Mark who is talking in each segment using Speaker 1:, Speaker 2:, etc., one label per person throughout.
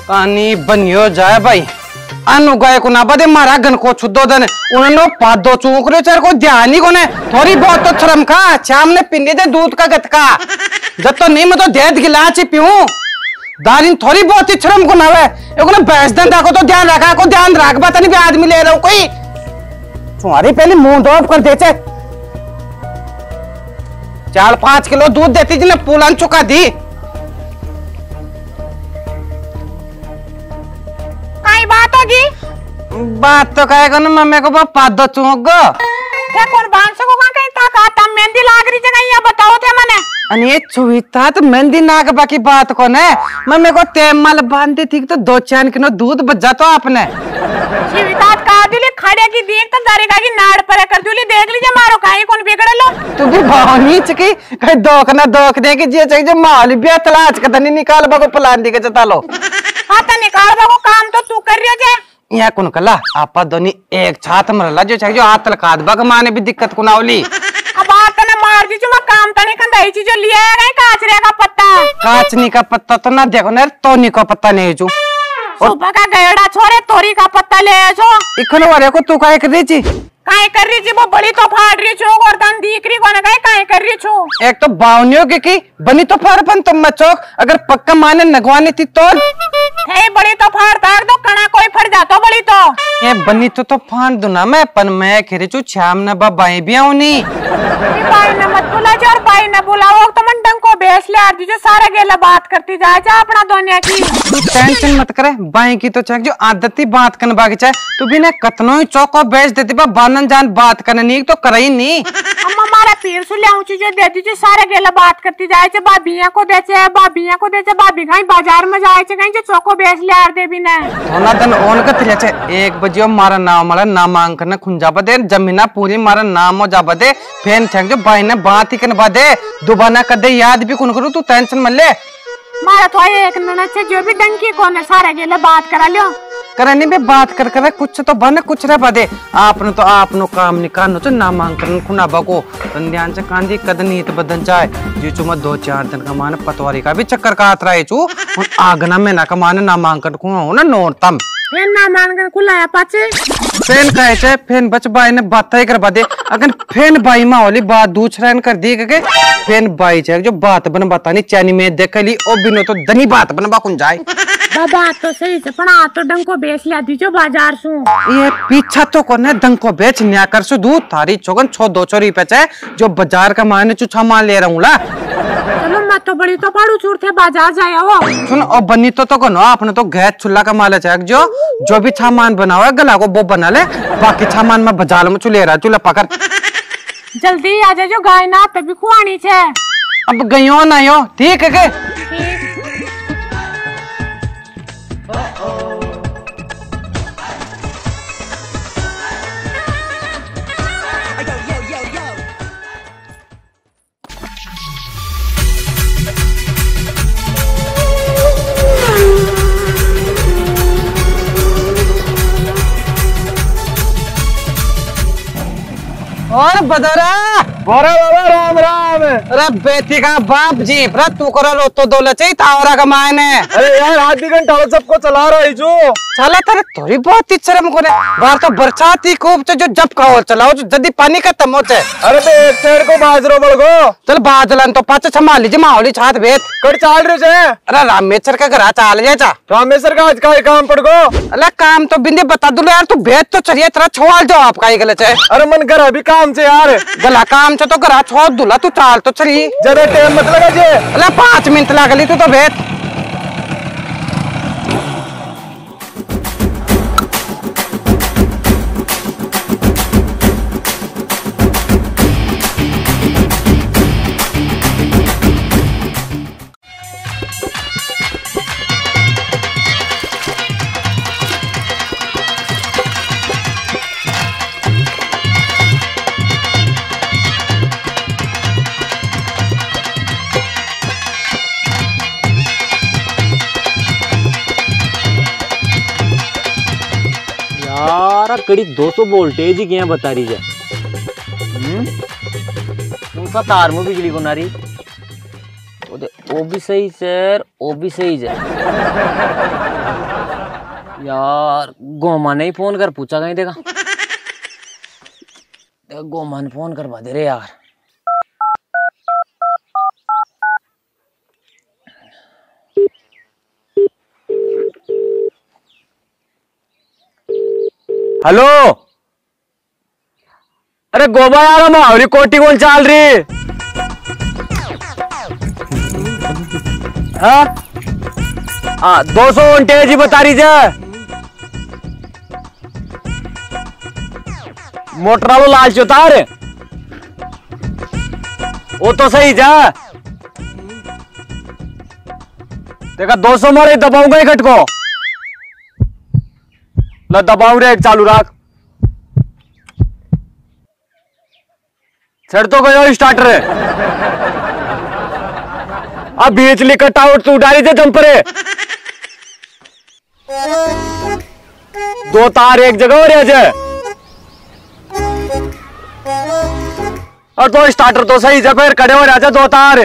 Speaker 1: पानी बनियो जाए भाई अनु गए को ना बदे मारा गन को छुदो दन उन्होंने पादो चूक चर को ध्यान ही कोने थोड़ी बहुत तो शर्म का शाम ने पिंडी दे दूध का गतका जब तो नहीं मैं तो देद गिलास ही पीऊं दारिन थोड़ी बहुत ही शर्म को ना वे एक ने भैंस दंदा को तो ध्यान रखा को ध्यान रख बता नहीं आदमी ले रहा हूं कोई तुम्हारी पहले मुंह दौड़ कर देते 4-5 किलो दूध देती जिन्हें पुलान चुका दी
Speaker 2: बात होगी
Speaker 1: बात तो कहेगा ना मम्मी को पादो चूक गो
Speaker 2: कौन बांसो को कहीं था मेहंदी लाग रही जगह ये बताओ थे मैंने
Speaker 1: अने छुईता तो मेहंदी नाक बाकी बात को ने मम्मी को तेमल बांधती थी तो 2-4 किलो दूध बचा तो आपने
Speaker 2: छुईता का दिली खड़े की देख तो दरेगा की नाड़ पर कर दूली देख लीजिए मारो काहे कौन बिगड़ लो
Speaker 1: तू भी भावनी चकी कहीं दोख ना दोख दे के जे चाहिए माल भी तलाश के तनी निकाल बाको प्लान दी के चता लो
Speaker 2: हाँ तो निकाल बाको काम तो तू कर रही है
Speaker 1: यहाँ कौन कला आपा दोनी एक छात मरला जो चाहिए जो हाथ तलकाद बग माने भी दिक्कत को ना होली
Speaker 2: अब बात ना मार दी जो मैं काम तो नहीं कंधाई चीज जो लिया है काचरे का पत्ता
Speaker 1: काचनी का पत्ता तो ना देखो ना तोनी का पत्ता नहीं जो
Speaker 2: सुबह का गयड़ा छोरे तोरी का पत्ता ले जो
Speaker 1: इखन वाले को तू काहे कर रही थी
Speaker 2: काहे कर रही थी वो बड़ी तो फाड़ रही छो और दन दिख रही कोने काहे कर रही छो
Speaker 1: एक तो बावनियों की बनी तो फाड़पन तुम मचोक अगर पक्का माने नगवानी थी तो
Speaker 2: हे बड़ी तो फाड़ तार दो कणा कोई फड़ जातो बड़ी तो
Speaker 1: ये बनी तो फाड़ दू ना मैं पन मैं खेरे चू छाम न बाई भी आऊं नी
Speaker 2: बाई न मत बुला जा और बाई न बुलाओ तो मन डंग को बेच ले आर जो सारा गेला बात करती जा अपना दुनिया की
Speaker 1: तू टेंशन मत करे बाई की तो चाहे जो आदती बात करने बाकी चाहे तू भी ना कतनो ही चौको बेच देती बा बानन जान बात करने नहीं तो करे ही नहीं
Speaker 2: अम्मा मारा पीर सुले ऊंची जो दे दी सारा गेला बात करती जाए छे बाबिया को देचे बाबी कहीं बाजार में जाए छे कहीं जो चौको बेच ले आर दे भी ना
Speaker 1: थोड़ा दिन ओन का तिले छे 1 बजे मारा नाम मारा नामांकन खुंजा बदे जमीना पूरी मारा नाम हो जा बदे फेन छे जो बाई ने बात ही करने बदे दोबारा कदे याद भी कौन करू तू टेंशन मत ले
Speaker 2: मारा तो एक ननद से जो भी डंकी कोन है सारा गेला बात करा लियो
Speaker 1: करनी भी बात कर कुछ तो बने कुछ रह बदे आपने तो आपनो काम निकालनो तो नामांकन खुना बको ध्यान से कांदी कदनीत बदन जाए जी चुमा 2-4 दिन का माने पतवारी का भी चक्कर का आत रहे चू आगना में ना का माने नामांकन खुना हो ना नोटतम
Speaker 2: फेन नामांकन खुलाया पाचे
Speaker 1: फेन कहे छे फेन बच बाई ने बात ही कर बदे अगर फेन बाई मा होली बात दूसरा कर दी के फेन बाई छे जो बात बन बतानी चैनी में देख ली ओ बिनो तो दनी बात बन बाकुन जाए
Speaker 2: बात तो सही से पण आ तो डंको बेच लिया दीजो बाजार सु
Speaker 1: ये पीछा तो कोने डंको बेच न्या कर सु दूध थारी चोगन 200 रुपए चे जो बाजार का माने चुछा मान ले रहूं ला
Speaker 2: चलो मत तो बड़ी तो पाड़ू चूर थे बाजार जाए हो
Speaker 1: सुन ओ बनी तो कनो आपने तो गैस चूल्हा का माल है जो भी सामान बनाओ है गला को वो बना ले बाकी सामान में बाजार में चुले रहा चूल्हा पकड़
Speaker 2: जल्दी आ जा जो गाय ना तभी खुआनी छे
Speaker 1: अब गयो ना यो ठीक है के और बदरा
Speaker 3: बोरा बाबा राम राम
Speaker 1: अरे बेटी का बाप जी व्रत तू करो रो तो दौलत चाहिए तावरा का मायने
Speaker 3: अरे यार आधी घंटा सबको चला रहा है जो
Speaker 1: चला तेरे थोड़ी बहुत ही शर्म को बाहर तो बरसात ही खूब जो जब कहो चलाओ जो जल्दी पानी खत्म होते
Speaker 3: अरे तो एक साइड को बाजरो बड़गो
Speaker 1: चल बाजलन तो पाच संभाल लीजिए माहौली छात भेद
Speaker 3: कर चाल रहे छे
Speaker 1: अरे रामेश्वर का घर चाल जा
Speaker 3: रामेश्वर का आज का काम पड़गो
Speaker 1: अरे काम तो बिंदे बता दो यार तू भेद तो चलिए तेरा छोड़ जाओ आपका गलत है
Speaker 3: अरे मन घर अभी काम से यार
Speaker 1: गला काम से तो घर छोड़ दूला तू चाल तो चली
Speaker 3: ज्यादा टाइम मत लगा जे
Speaker 1: अरे 5 मिनट लागली तू तो भेद
Speaker 4: यार कड़ी 200 वोल्टेज ही क्या बता रही है उनका तार में बिजली को नारी वो भी सही सर वो भी सही है यार गोमा ने ही फोन कर पूछा कहीं देखा। गोमा ने फोन करवा दे रे यार।
Speaker 3: हेलो, अरे गोबा यार हम आवरी कोटी कौन चाल रही। हाँ 200 वोल्टेज ही बता रही है। मोटर वालों लाल चौतार वो तो सही जा। देखा 200 मारे दबाऊंगा ही खट को। ला दबाऊ रे चालू रख। छड़ तो गयो स्टार्टर है। अब बिजली कट आउट तू डाली थे जंपरे। 2 तार एक जगह हो रहे है और 2 स्टार्टर तो सही जगह फिर खड़े हो रहे हैं 2 तार।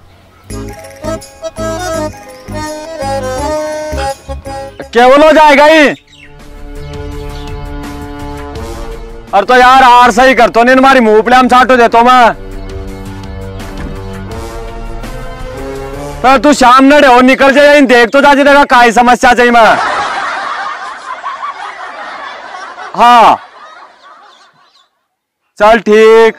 Speaker 3: केवल हो जाएगा ही। और तो यार आर सही कर तो नहीं हमारी मुंह पे हम छाटो देतो मैं। तो तू शाम नड़े हो निकल जाए देख तो जाजी देखा काई समस्या चाहिए मैं। हाँ चल ठीक।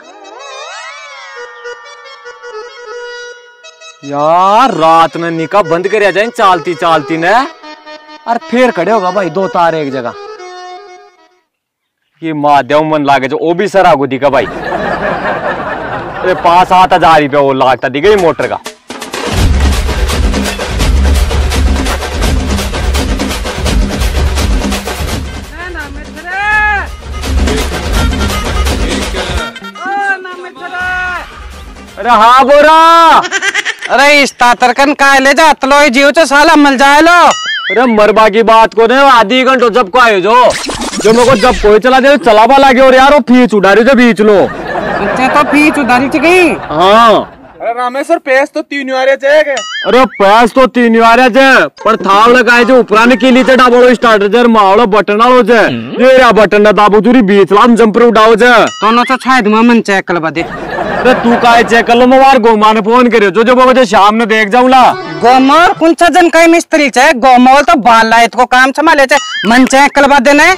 Speaker 3: यार रात में निका बंद कर जाए चालती चालती ने और फिर खड़े होगा भाई 2 तार एक जगह। ये माध्यम मन लागे जो वो भी सर आगो दिखा भाई। 5-7 हजार रुपया वो लागता दिखा मोटर का। अरे हाँ बोरा।
Speaker 1: अरे इस तातरकन काय ले जा तलो जीव तो साला मल जाए लो।
Speaker 3: अरे मरबा की बात को ने आधी घंटो जब को आयो जो मेरे को जब कोई चला दे चलावा लागे और यार वो फीस उड़ा रही बीच लो।
Speaker 1: अच्छा तो फीस उधारी थी गई।
Speaker 3: हाँ
Speaker 5: अरे रामेश्वर पैस तो 3 आ जाएगा।
Speaker 3: अरे पैस तो 3 आ रहे पर थाव लगाए जो उपराने के लिए चढ़ा बड़ो स्टार्टर जर मावड़ो बटन आलो जे ये या बटन ना दाबो दूरी बीच लाम जंपर उड़ाओ जे
Speaker 1: दोनों तो शायद मन चेक कर बदे।
Speaker 3: अरे तू काहे चेक कर लो मैं गोमा ने फोन करे जो बजे शाम ने देख जाऊँ ला।
Speaker 1: गोमोर कौन सा जन कई मिस्त्री चे गोमोर तो बाल लायत को काम संभाले चे मन चेक कर बदे ने।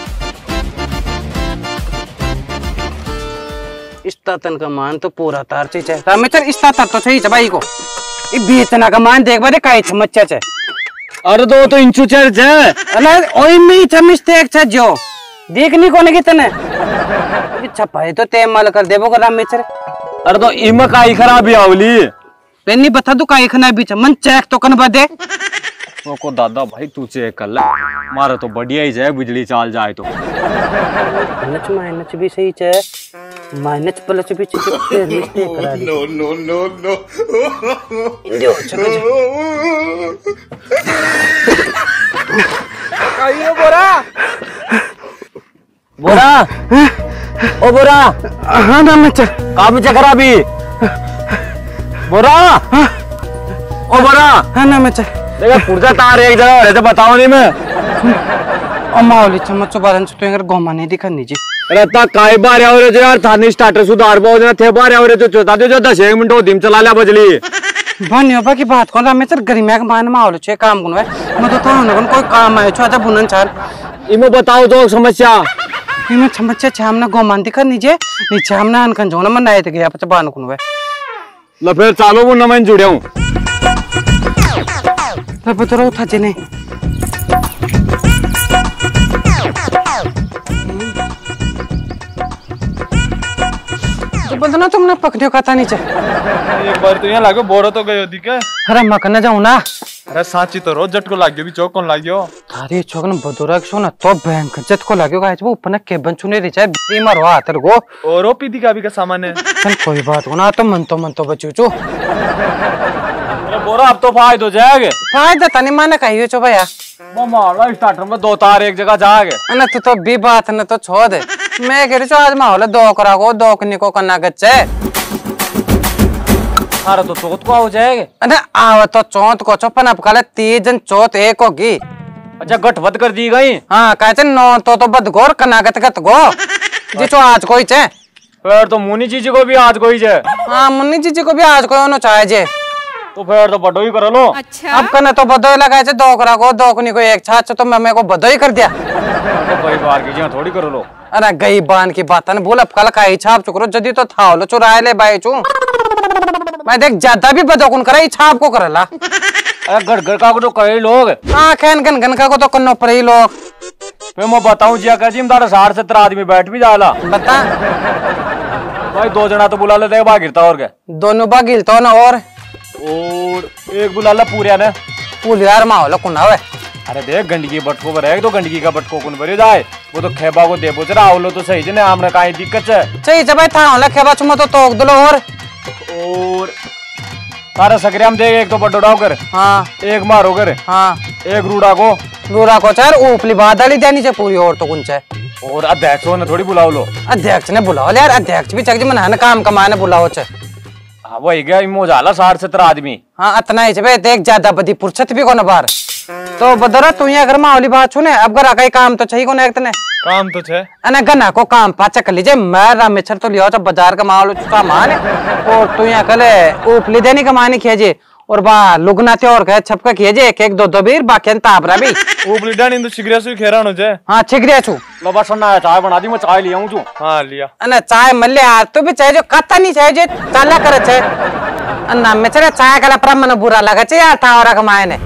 Speaker 1: इस तातन का मान तो पूरा तार चे रामेश्वर इस तातर तो सही चे भाई को ये बेचना का मान देख बदे काई समस्या चे।
Speaker 3: अरे 2 तो इंचू चढ़ जाए।
Speaker 1: अरे ओई में चे मिस्टेक चे जो देखनी कोने कितने छपाई तो ते माल कर देबो का रामेश्वर।
Speaker 3: अरे तो इमा काई खराबी आवली
Speaker 1: पेनी बता दू काई खना बीच मन चेक तो कन बदे।
Speaker 3: तो को दादा भाई तू चेक कर ले मारा तो बढ़िया ही जाए बिजली चाल जाए तो।
Speaker 1: माइनस माइनस भी सही चे माइनस प्लस भी चे फिर मिस्टेक करा दी। नो जो
Speaker 5: आइए बोरा।
Speaker 3: बोरा ओ बोरा।
Speaker 1: हाँ रामेश्वर
Speaker 3: काम चे खराबी बोरा। ओ बोरा।
Speaker 1: हाँ रामेश्वर
Speaker 3: देखा पुर्जा तार एक जगह रहते बताओ नहीं मैं।
Speaker 1: मावली चम्मच बारन से तो अगर गोमा नहीं दिखा नीचे।
Speaker 3: रहता काय बार आवरे जो यार थाने स्टार्टर सुधार पाओ ना थे बार आवरे जो चोता जो 10 मिनट हो दिम चला लिया बजली।
Speaker 1: बनियो बा की बात को रामेश्वर गरिमा के मान मावली छे काम गुनवे मैं तो था न कोई काम आयो छ आजा बुनन चाल।
Speaker 3: इमो बताओ तो समस्या
Speaker 1: इमे समस्या छ हमना गोमा दिखा नीचे नीचे हमना अनकन जोना मन आए थे गया पच बान गुनवे।
Speaker 3: ल फिर चालो वो न मैं जुड़े हूं।
Speaker 1: अब तो उठा जने तो बंदना तुमने पकड़ियो का था नीचे।
Speaker 5: एक बार तो यहाँ लागो बोरा तो गयो दिखे।
Speaker 1: अरे मकन जाऊं ना।
Speaker 5: अरे साची तो रोज झटको लाग्यो भी चौक कौन लाग्यो।
Speaker 1: अरे छोकन बदोरा सो ना तो बैंक जत को लाग्यो गाइस वो ऊपर केबन चुने रे चाहे बीमार हो आतर गो
Speaker 5: और ओ पीती का भी का सामान है।
Speaker 1: चल कोई बात हो ना तो मन तो बचू चो।
Speaker 3: अरे बोरा अब तो फायदा जाएगा।
Speaker 1: फायदा तनी माने कहियो छो भैया
Speaker 3: वो मारला स्टार्टर में 2 तार एक जगह जाएगा।
Speaker 1: अन तो भी बात न तो छोड़ दे मैं कह रही छो आज माहौल 2 करा को 2 कनी को करना गच्चे।
Speaker 3: अरे तो चौथ को हो जाएगा।
Speaker 1: अरे आव तो चौथ को चौपन अब काले 3 जन चौथ एक होगी।
Speaker 3: अच्छा गठवत कर दी गई।
Speaker 1: हाँ कहते नो तो बद गोर कनागत गत गो जिसो आज कोई चे
Speaker 3: फिर तो मुन्नी जीजी को भी आज कोई जे।
Speaker 1: हाँ मुन्नी जीजी को भी आज कोई होना चाहे जे।
Speaker 3: तो फिर तो बड़ो ही कर लो।
Speaker 2: अच्छा
Speaker 1: अब कने तो बदोई लगाए चे दो करा को दो को एक छाछ तो मैं को बदोई कर दिया।
Speaker 3: तो कई बार की जी थोड़ी कर लो।
Speaker 1: अरे गई बान की बात न बोल अब कल का ही छाप चुकरो जदी तो था लो चुराए ले बाई चू मैं देख ज्यादा भी बदो कुन करा छाप को करला।
Speaker 3: अरे घर का तो कई लोग।
Speaker 1: हाँ खैन गन गन का को तो कन्नो पर ही लोग।
Speaker 3: फिर मैं बताऊं जिया कर जी दारा 60-70 आदमी बैठ भी जाला।
Speaker 1: बता
Speaker 3: भाई 2 जना तो बुला लेते बाग गिरता और क्या
Speaker 1: दोनों बाग गिरता ना और
Speaker 3: एक बुला ला पूरे ने
Speaker 1: पूल यार माहौल कुना है।
Speaker 3: अरे देख गंडकी बटको पर है तो गंडकी का बटको कुन भरे जाए वो तो खेबा को दे बोचरा आवलो तो सही जने हमने काई दिक्कत है।
Speaker 1: सही जब था होला खेबा चुमा तो तोक दलो और
Speaker 3: तारा सकरे हम देख एक तो बडोड़ाव कर।
Speaker 1: हाँ
Speaker 3: एक मारो कर।
Speaker 1: हाँ
Speaker 3: एक रूड़ा को
Speaker 1: चार ऊपली बादल ही देनी चाहिए पूरी और तो कुछ है।
Speaker 3: और अध्यक्ष ने थोड़ी बुलाओ लो।
Speaker 1: अध्यक्ष ने बुलाओ यार अध्यक्ष भी चक मन काम कमाने बुलाओ चे।
Speaker 3: हाँ वही गया मोजाला 60-70 आदमी।
Speaker 1: हाँ इतना ही छे देख ज्यादा बदी फुर्सत भी कोन बार तो बदरा तू यहाँ घर माहौली बात छूने अब घर आका काम तो चाहिए कोने एक
Speaker 5: काम तो छे
Speaker 1: अने गना को काम पाचा कर लीजिए मैं रामेश्वर तो लिया बाजार का माहौल सामान और तू यहाँ कल ऊपली देनी कमाने खींचे और बा लुगना और कहे छपका खींचे एक दो बीर बाकी तापरा भी
Speaker 5: ऊपली डानी तो छिगरिया से खेरा नो जे।
Speaker 1: हाँ छिगरिया छू
Speaker 3: लो बस ना चाय बना दी मैं चाय लिया हूँ।
Speaker 5: हाँ लिया
Speaker 1: अने चाय मल्ले यार तू भी चाहे जो कथा नहीं चाहे जो चाला करे छे अन्ना में चले चाय कला प्रमन बुरा लगा छे यार थावरा कमाए ने।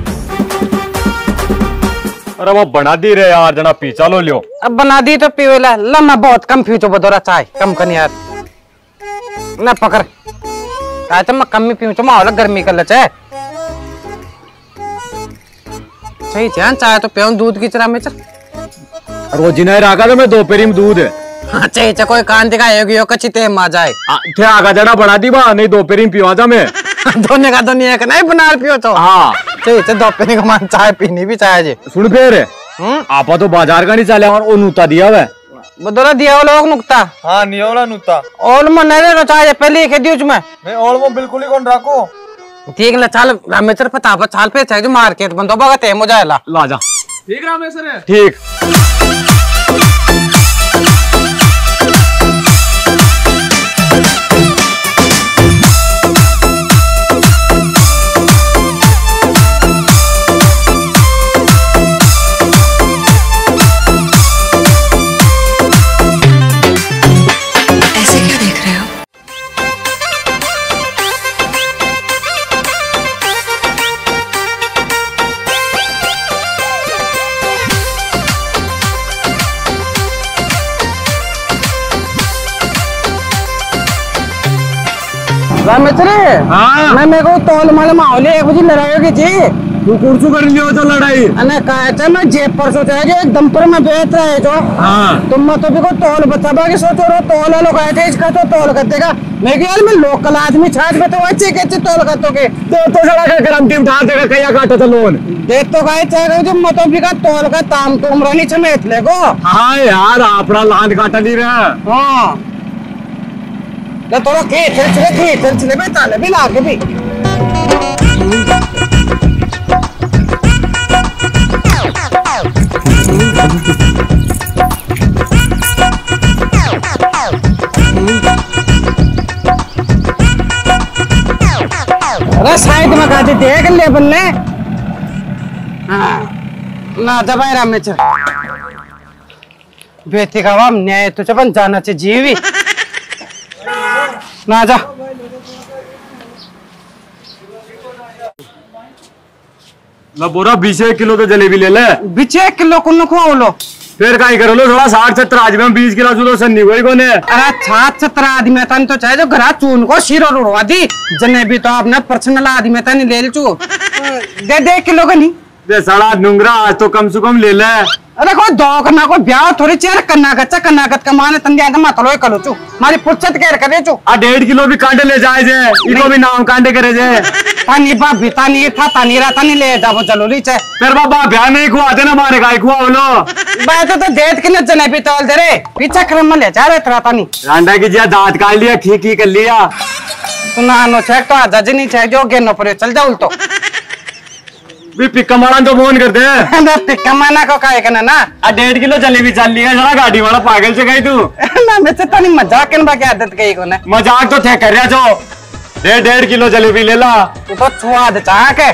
Speaker 3: अरे वो बना दी रे यार जना पीछा लो लियो।
Speaker 1: अब बना दी तो पीवेला लम्मा बहुत कम पीछो बदोरा चाय कम कर यार ना पकड़ चाय तो मैं कम ही पीछो माहौल गर्मी कर ले चाय सही ध्यान चाय तो पियो दूध की चरा में चल
Speaker 3: रोज नहीं रखा तो मैं दोपहरी में दूध।
Speaker 1: हाँ चाहिए कोई कान दिखाएगी यो कच्ची तेम आ जाए
Speaker 3: थे आगा जड़ा बना दी बा नहीं दोपहरी में पिवा जा मैं
Speaker 1: दोने का दुनिया का नहीं बना पियो तो।
Speaker 3: हाँ
Speaker 1: चाहिए दोपहरी का मान चाय पीनी भी चाय जी
Speaker 3: सुन फिर आपा तो बाजार का नहीं चले और नूता दिया हुआ
Speaker 1: बदोरा दिया वो लोग नुकता।
Speaker 5: हाँ नियोला नुता
Speaker 1: और मन नहीं रो चाय पहले के दियो मैं
Speaker 5: मैं और वो बिल्कुल ही कौन रखो
Speaker 1: ठीक ला चाल रामेश्वर पता पर चाल पे चाहिए मार्केट बंदो बागा तेम हो जाएला
Speaker 3: ला जा
Speaker 5: ठीक रामेश्वर है
Speaker 3: ठीक।
Speaker 1: रामेश्वर
Speaker 3: हाँ
Speaker 1: मैं मेरे को तौल माले माहौल एक बजे लड़ाई जी
Speaker 3: तू कुर्सू कर लियो तो लड़ाई
Speaker 1: अने कहा मैं जेब पर सोचा है जो एकदम पर मैं बेच रहा है जो।
Speaker 3: हाँ
Speaker 1: तुम मत भी को तौल बता बाकी सोचो रो तौल लोग आए थे इसका तो तौल कर देगा मैं यार मैं लोकल आदमी छाछ में तो अच्छे के तौल कर दोगे
Speaker 3: तो सड़ा का करम टीम ढाल देगा कया काटो तो लोन
Speaker 1: देख तो गाय चाहे जो मत भी का तौल का ताम तो उमरा नहीं छमेत लेगो।
Speaker 3: हाँ यार आपड़ा लांद काटा नहीं रहा।
Speaker 1: हाँ ले थोड़ा चले मैं ताले भी लाके भी अरे साइड में काटे देख ले बल्ले। हाँ ना दबाई रामेश्वर बेटी का वाम न्याय तो चपन जाना चाहिए जीवी ना जा
Speaker 3: ला बोरा 20 किलो तो जलेबी ले ले
Speaker 1: 20 किलो कुन खो लो
Speaker 3: फिर कहीं करो लो थोड़ा 60-70 आदमी में 20 किलो जुदो सन्नी कोई कोने।
Speaker 1: अरे 60-70 आदमी तन तो चाहे जो घरा चून को शिरो उड़वा दी जनेबी तो आपने पर्सनल आदमी तन ले चू दे किलो का नहीं
Speaker 3: दे सड़ा नुंगरा आज तो कम से कम ले ले।
Speaker 1: अरे कोई दो करना कोई ब्याह थोड़ी चेयर करना कच्चा करना कत कमाने तन दिया मत लो करो चू मारी फुर्सत कर करे चू
Speaker 3: आ 1.5 किलो भी कांडे ले जाए जे इको भी नाम कांडे करे जे
Speaker 1: तानी भाभी तानी था तानी रा तानी ले जाबो चलो ली चे
Speaker 3: फिर बाबा ब्याह नहीं खुआते ना मारे गाय खुआ लो
Speaker 1: बात तो देत के न जनेबी तौल दे रे पीछा क्रम में ले जा रे तरा तानी
Speaker 3: रांडा की जिया दांत काट लिया खी कर लिया
Speaker 1: तू ना नो चेक तो आजा जी नहीं चेक जो के न परे चल जा उल्टो
Speaker 3: भी पिक्का मारा तो फोन करते हैं
Speaker 1: ना पिक्का माना को काहे करना ना
Speaker 3: 1.5 किलो जलेबी चल लिया जरा गाड़ी वाला पागल से गई तू
Speaker 1: ना मैं तो नहीं मजाक करने बाकी आदत कहीं को ना
Speaker 3: मजाक तो थे कर रहा जो 1.5 किलो जलेबी ले ला
Speaker 1: तू तो छुआद चाह के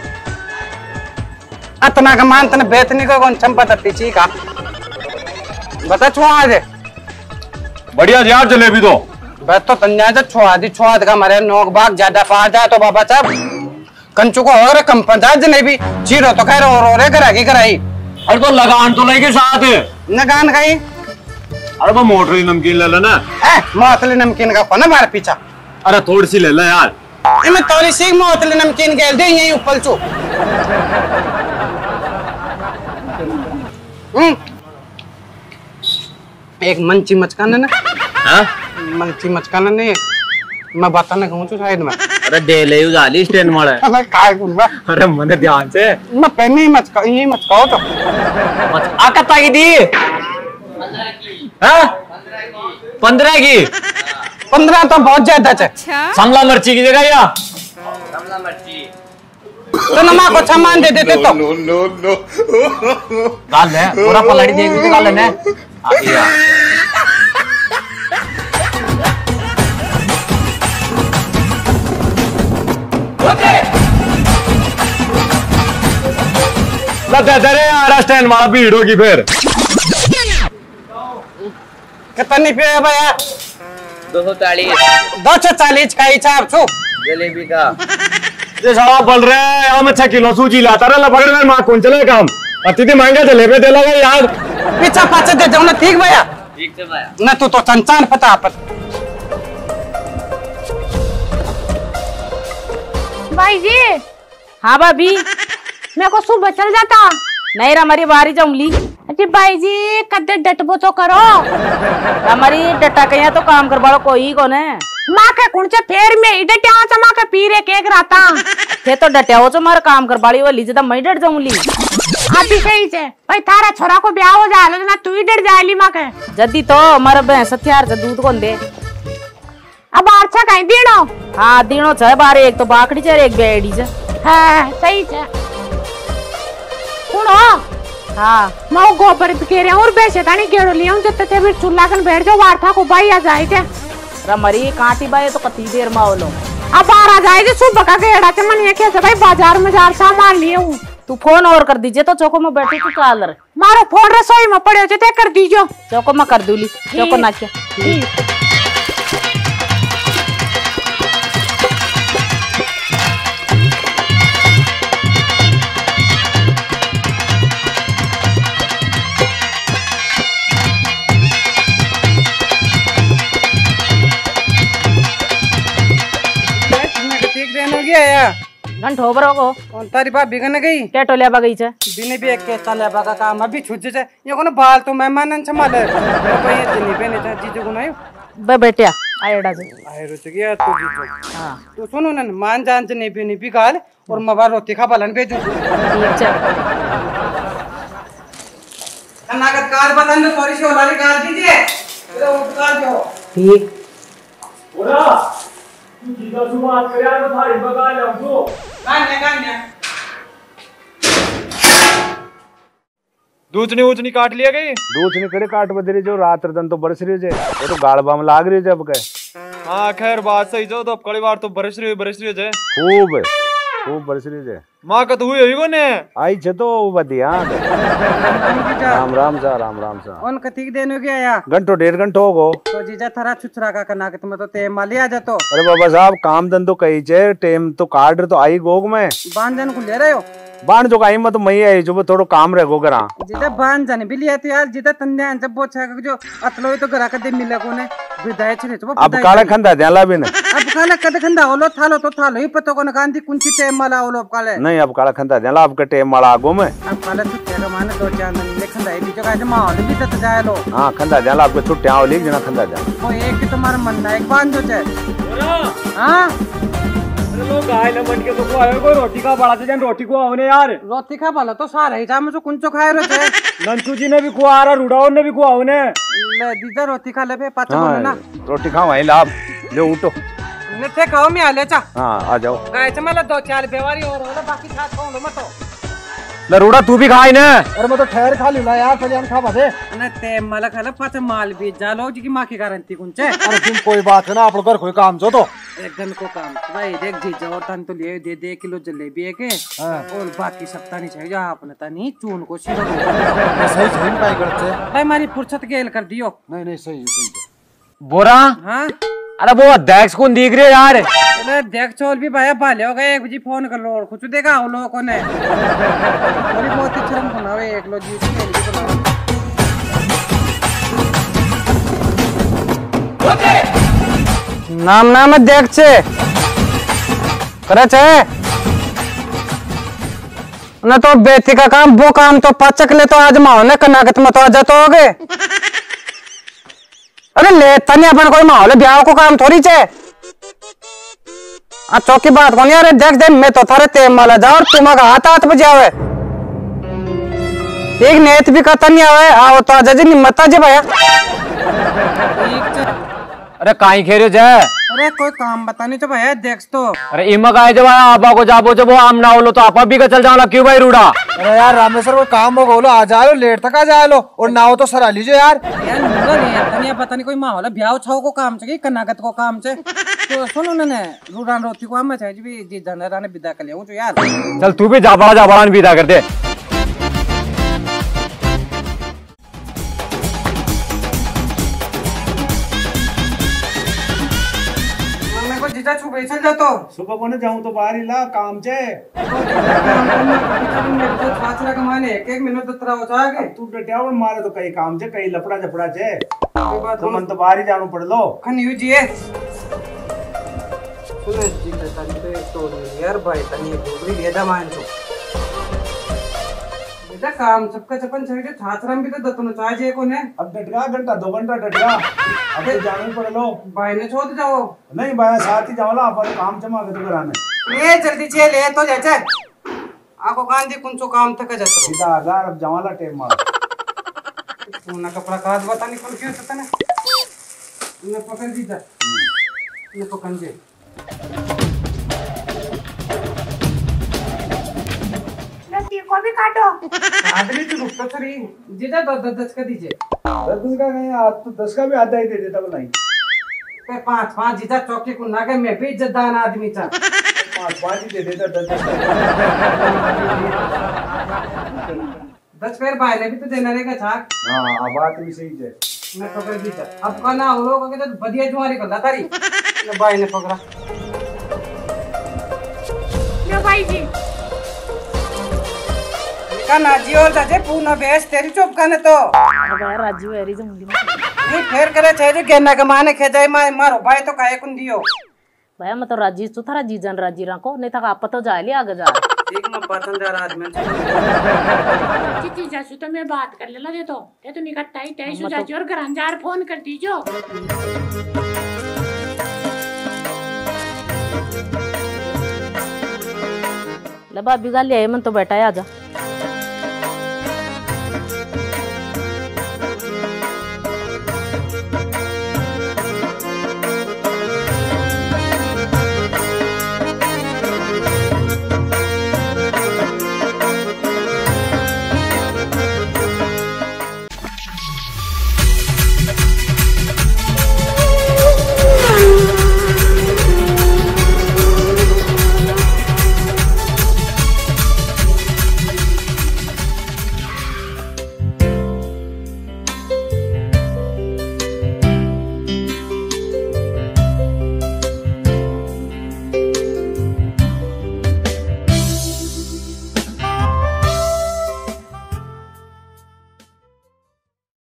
Speaker 1: अतना का मान तने बेतनी को कौन चंपा तत्ती ची का बता छुआद
Speaker 3: बढ़िया यार जलेबी तो
Speaker 1: बस तो तन्या से छुआद का मारे नोक बाग ज्यादा पा जाए तो बाबा साहब कंचू को और कम पंचायत नहीं चीरो तो कह रहे और कराई कराई
Speaker 3: अरे तो लगान तो लेके साथ
Speaker 1: नगान खाई
Speaker 3: अरे वो मोटरी नमकीन ले लेना
Speaker 1: मोतली नमकीन का कोना मारे पीछा
Speaker 3: अरे थोड़ी सी ले ले यार
Speaker 1: मैं थोड़ी सी मोतली नमकीन गेल दे यही ऊपर चो एक मंची मचकाना ना
Speaker 3: हाँ?
Speaker 1: मंची मचकाना नहीं मैं बताने कहूँ साइड में
Speaker 3: अरे दे ले उजाली स्टैंड मारे
Speaker 1: मैं काय कुंबा
Speaker 3: अरे मने ध्यान से
Speaker 1: मैं पहले ही मचकाओ तो
Speaker 3: आका ताई दी 15 की
Speaker 1: 15 तो बहुत ज्यादा है
Speaker 3: शिमला मिर्ची की जगह या
Speaker 1: तो नमक को सामान दे देते तो
Speaker 3: गाल है पूरा पलड़ी देख तो गाल है या दे यार स्टैंड वाला भीड़ होगी फिर
Speaker 1: कितनी पे है भैया 240 का हिसाब छू
Speaker 4: जलेबी का
Speaker 3: ये साला बोल रहे हैं हम 6 किलो सूजी लाता रहा पकड़ में मां कौन चले काम अतिथि महंगा जलेबी दे लगा यार
Speaker 1: पीछा पाछे दे जाओ ना ठीक भैया
Speaker 4: ठीक से भैया
Speaker 1: ना तू तो संचार पता आप
Speaker 2: भाई जी। हाँ भाभी मेरे को सुबह चल जाता
Speaker 6: नहीं हमारी बारी जाऊंगी
Speaker 2: अरे भाई जी कदे डटबो तो करो
Speaker 6: हमारी डटा के तो काम करवा कोई को ने
Speaker 2: माँ के कुण से फेर में ही डटिया चा माँ के पीरे केक राता
Speaker 6: थे तो डटिया हो जो मारा काम करवाड़ी वाली जदा मैं डट जाऊंगी
Speaker 2: अभी सही से भाई थारा छोरा को ब्याह हो जाए ना तू ही डर जाएली माँ के
Speaker 6: जदी तो हमारा भैंस हथियार से दूध कौन दे
Speaker 2: अब अच्छा कहीं दीनो
Speaker 6: हाँ दीनो छे बारे एक तो बाकड़ी छे एक बेड़ी छे
Speaker 2: हाँ सही है सुनो
Speaker 6: हाँ
Speaker 2: मैं गोबर के रहा और बेचे तानी गेड़ो लिया हूँ जब तक फिर चूल्हा कन बैठ जाओ वार्ता को भाई आ जाए थे
Speaker 6: रमरी कांटी बाई तो कती देर माओलो
Speaker 2: अब बाहर आ जाए थे सुबह का गेड़ा थे मन ये कैसे भाई बाजार में जार सामान लिए हूँ
Speaker 6: तू फोन और कर दीजिए तो चौको में बैठी तू चाल रहे
Speaker 2: मारो फोन रसोई में पड़े हो कर दीजिए
Speaker 6: चौको में कर दूली चौको ना क्या घंट हो बरो को
Speaker 1: तारी बाप बिगन गई
Speaker 6: टेटो ले गई छे
Speaker 1: बिने भी एक के चले बागा काम अभी छुट जे ये कोन बाल तो मेहमान संभाले तो ये दिनी पे ने जीजू को नहीं
Speaker 6: बे बेटिया आएडा जे
Speaker 1: आए रुच गया तो जीजू
Speaker 6: हां
Speaker 1: तो सुनो ना मान जान से नहीं भी गाल और मवा रोटी खा बालन भेजू
Speaker 6: ठीक छे
Speaker 1: अनागत कार बदन में थोड़ी सी वाली कार दीजिए तो उपकार दो
Speaker 6: ठीक
Speaker 3: बोला तू जीजा से बात कर यार तो थारी बगा ले हमको
Speaker 1: गान्या
Speaker 5: दूचनी उचनी काट लिया गई
Speaker 7: दूचनी कड़े काट बदरी जो रात रतन तो बरस रही जे वो तो गाड़बा में लाग रही जब के
Speaker 5: हाँ खैर बात सही जो तो अब कड़ी बार तो बरस रही है
Speaker 7: खूब खूब बरस रही जे
Speaker 5: माँ का तो हुई को ने
Speaker 7: आई छे तो बदिया राम राम सा
Speaker 1: उन कथी देने गया या
Speaker 7: घंटो 1.5 घंटो हो गो
Speaker 1: तो जीजा थरा छुछरा का करना के तुम तो ते माली आ जातो
Speaker 7: अरे बाबा साहब काम धंधो कही छे टेम तो काट तो आई गोग में
Speaker 1: बांधन को ले रहे हो
Speaker 7: बाण जो काई मत मई आई जो थोड़ो काम रह गो करा
Speaker 1: जिते बांधन भी लिया तो यार जिते तन्ने जब बोछा जो अतलो तो घरा का दे मिले को ने विदाय छे तो
Speaker 7: अब काला खंदा देला भी ने
Speaker 1: अब काला कद खंदा होलो थालो तो थालो ही पतो को न गांधी कुंची टेम माला होलो अब काले
Speaker 7: नहीं अब काला खंदा देला अब के टेम वाला आगो में
Speaker 1: अब काला तो तेरा माने दो चार दिन ले खंदा है जो का माहौल भी तो जाए लो
Speaker 7: हां खंदा देला अब के छुट्टियां हो ली जना खंदा जा
Speaker 1: वो एक की तुम्हारा मन है एक बांध जो छे हां
Speaker 3: लोग गाय न बन के तो को आयो को रोटी का बड़ा जन रोटी को आवने यार
Speaker 1: रोटी खा बाला तो सारा ही जाम जो कुंचो खाए रो छे
Speaker 3: नंचू जी ने भी को आ रहा रुड़ाओ ने भी को आवने
Speaker 1: ले दीदा रोटी खा ले पे पाछे बोले ना
Speaker 7: रोटी खाओ आई लाभ ले उठो
Speaker 1: ने ते खाओ मैं आले चा
Speaker 7: हां आ जाओ
Speaker 1: गाय च मला 2-4 बेवारी और होला बाकी साथ खाओ मत
Speaker 3: रूड़ा तू भी खाई ना।
Speaker 7: अरे मैं तो ठहर खा लूंगा यार, पहले हम खा बसे।
Speaker 1: ना ते मला खाला पाच माल भी जालो जी की माँ की गारंटी कुंचे।
Speaker 7: अरे तुम कोई बात है ना, आप घर कोई काम जो तो
Speaker 1: एक दिन को काम भाई देख जी जो तन तो ले दे किलो जलेबी है के और बाकी सब तानी चाहिए आपने तानी चून को सीधो
Speaker 7: सही सही पाई करते।
Speaker 1: भाई हमारी फुर्सत गेल कर दियो।
Speaker 7: नहीं नहीं सही सही।
Speaker 3: बोरा
Speaker 1: हाँ
Speaker 3: अरे वो अध्यक्ष कौन दिख रहे यार?
Speaker 1: अरे देख चोल भी भाई भाले हो गए, एक बजे फोन कर लो और कुछ देखा हो लोगों ने थोड़ी बहुत ही शर्म बनावे एक लो जी नाम नाम देख छे करे छे न तो बेटी का काम वो काम तो पचक ले तो आज माओ ने कनागत मत आ जातो होगे। अरे ले तनी अपन कोई माहौल ब्याह को काम थोड़ी छे। चौकी बात कौन यार, देख दे मैं तो थारे ते माला जा और तुम्हारा हाथ बजावे एक नेत भी कता नहीं आवे आओ तो आजा जी निमता जे भैया।
Speaker 3: अरे काई खेरे जाए?
Speaker 1: अरे कोई काम बताने तो भैया देख तो।
Speaker 3: अरे इमा का जब आपा को जाबो जब वो आम ना हो लो तो आपा भी का चल जाओ क्यों भाई रूड़ा?
Speaker 7: अरे यार रामेश्वर को काम हो बोलो आ जाओ, लेट तक आ जाओ और ना हो तो सरा लीजिए यार।
Speaker 1: यार मुझे नहीं आता नहीं पता नहीं कोई माहौल है ब्याह छाओ को काम चाहिए कनागत को काम से तो सुनो ना रूडान रोटी को हम चाहिए भी जी जाने राने विदा कर लिया यार।
Speaker 3: चल तू भी जाबड़ा विदा कर दे।
Speaker 1: जीजा छुपे चल जा तो
Speaker 7: सुबह को जाऊं तो बाहर ही ला काम छे।
Speaker 1: एक मिनट तरा हो जाएगा
Speaker 7: तू डटिया और मारे तो कई काम छे कई लफड़ा झपड़ा छे तो मन तो बाहर ही जानो पड़ लो।
Speaker 1: खनियो जी है सुनो जी तनी तो एक तो यार भाई तनी डोगरी दे दा मान तो बेटा काम सबका चपन चाहिए छात्रम भी तो दतनो चाहिए को ने
Speaker 7: अब डटगा घंटा 2 घंटा डटगा अब तो जानो पड़ लो।
Speaker 1: भाई ने छोड़ जाओ
Speaker 7: नहीं भाई साथ ही जाओ ला अपन काम जमा के तो कराने
Speaker 1: ये जल्दी छे ले तो जाचे आको गांधी कुंचो काम तक जातो
Speaker 7: सीधा आगार अब जावाला टाइम मार
Speaker 1: सोना कपड़ा काज बता नहीं कौन क्यों सकता ना ने पकड़ दी जा ने पकड़ दे
Speaker 2: को भी काटो
Speaker 1: आदमी तो रुक तो सरी जीजा 10 का दीजिए
Speaker 7: 10 का नहीं आज तो 10 का भी आधा ही दे देता बनाई
Speaker 1: पे 5 जीजा चौकी को ना के मैं भी इज्जतदार आदमी था
Speaker 7: 5 ही दे देता
Speaker 1: 10 पैर भाई ने भी तो देना रहेगा छाक।
Speaker 7: हां बात भी सही है।
Speaker 1: मैं पकड़ दीजिए अब का ना वो लोग के तो बढ़िया जुआरी कर ला तारी ने भाई ने पकड़ा
Speaker 2: लो भाई जी
Speaker 1: का नाजी और जाजे पूना बेस तेरी चुप करने तो
Speaker 6: भाई राजू एरी जो मुंडी
Speaker 1: ये फेर करे चाहे जो गेना कमाने खे जाए मारो भाई तो काहे कुन दियो
Speaker 6: भाई मैं तो राजी तो थारा जीजन राजी रखो नहीं था आप तो जाए ले आगे जा
Speaker 1: ठीक मैं पसंद आ आदमी
Speaker 2: जी जासू तो मैं बात कर लेला दे तो ये तो निकट टाइट सु जाजी और घरांजार फोन कर दीजो
Speaker 6: ले भाभी गाली आई मन तो बैठा है आजा।